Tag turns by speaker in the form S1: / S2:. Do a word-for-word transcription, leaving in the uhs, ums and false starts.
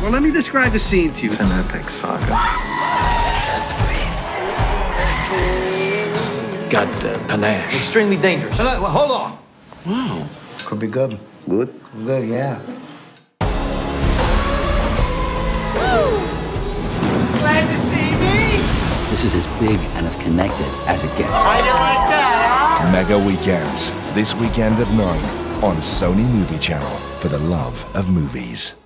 S1: Well, let me describe the scene to you.
S2: It's an epic saga. Got uh, panache.
S3: Extremely dangerous.
S1: Well, hold on.
S4: Wow.
S5: Could be good.
S4: Good?
S5: Good, yeah.
S1: Glad to see me.
S6: This is as big and as connected as it gets.
S1: How you like that, huh?
S7: Mega Weekends. This weekend at nine on Sony Movie Channel for the love of movies.